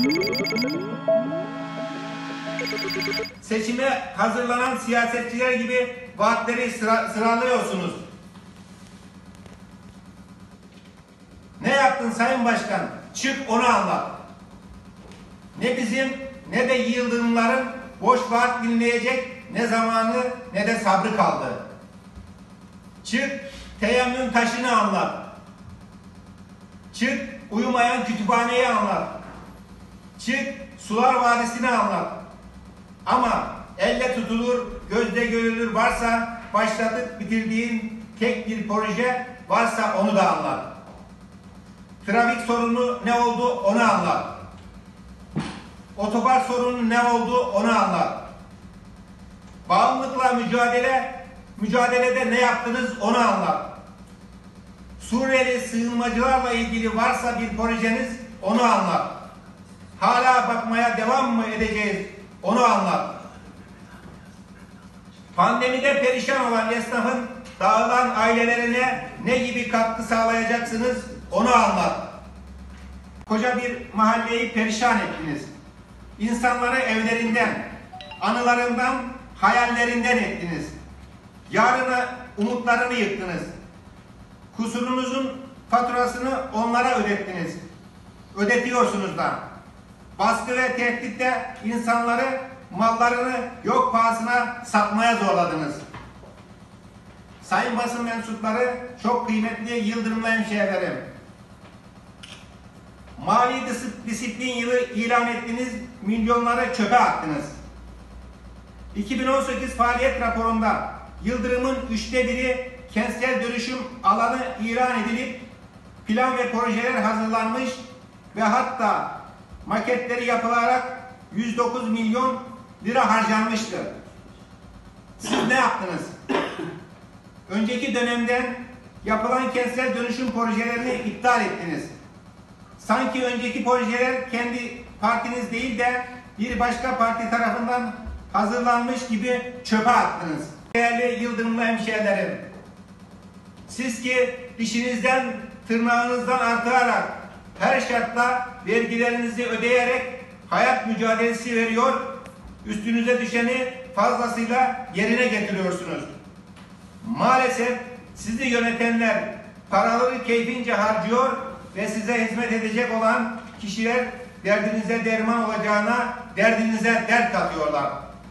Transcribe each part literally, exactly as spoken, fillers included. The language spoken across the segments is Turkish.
Seçime hazırlanan siyasetçiler gibi vaatleri sıra, sıralıyorsunuz. Ne yaptın Sayın Başkan? Çık onu anlat. Ne bizim ne de Yıldırımların boş vaat dinleyecek ne zamanı ne de sabrı kaldı. Çık teyemmüm taşını anlat. Çık uyumayan kütüphaneyi anlat. Çık Sular Vadisi'ni anlat. Ama elle tutulur, gözde görülür varsa başlatıp bitirdiğin tek bir proje varsa onu da anlat. Trafik sorunu ne oldu onu anlat. Otogar sorunu ne oldu onu anlat. Bağımlılıkla mücadele, mücadelede ne yaptınız onu anlat. Suriyeli sığınmacılarla ilgili varsa bir projeniz onu anlat. Hala bakmaya devam mı edeceğiz onu anlat. Pandemide perişan olan esnafın dağılan ailelerine ne gibi katkı sağlayacaksınız onu anlat. Koca bir mahalleyi perişan ettiniz. İnsanları evlerinden, anılarından, hayallerinden ettiniz. Yarına umutlarını yıktınız. Kusurunuzun faturasını onlara ödettiniz. Ödetiyorsunuz da. Baskı ve tehditle insanları, mallarını yok pahasına satmaya zorladınız. Sayın basın mensupları, çok kıymetli Yıldırımlı hemşehrilerim. Mali disiplin yılı ilan ettiniz, milyonları çöpe attınız. iki bin on sekiz faaliyet raporunda Yıldırım'ın üçte biri kentsel dönüşüm alanı ilan edilip plan ve projeler hazırlanmış ve hatta maketleri yapılarak yüz dokuz milyon lira harcanmıştı. Siz ne yaptınız? Önceki dönemden yapılan kentsel dönüşüm projelerini iptal ettiniz. Sanki önceki projeler kendi partiniz değil de bir başka parti tarafından hazırlanmış gibi çöpe attınız. Değerli Yıldırımlı hemşehrilerim, siz ki dişinizden, tırnağınızdan artırarak her şartla vergilerinizi ödeyerek hayat mücadelesi veriyor, üstünüze düşeni fazlasıyla yerine getiriyorsunuz. Maalesef sizi yönetenler paraları keyfince harcıyor ve size hizmet edecek olan kişiler derdinize derman olacağına derdinize dert katıyorlar.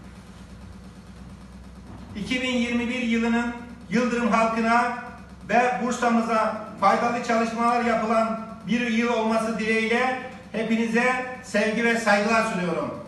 iki bin yirmi bir yılının Yıldırım halkına ve Bursa'mıza faydalı çalışmalar yapılan bir yıl olması dileğiyle hepinize sevgi ve saygılar sunuyorum.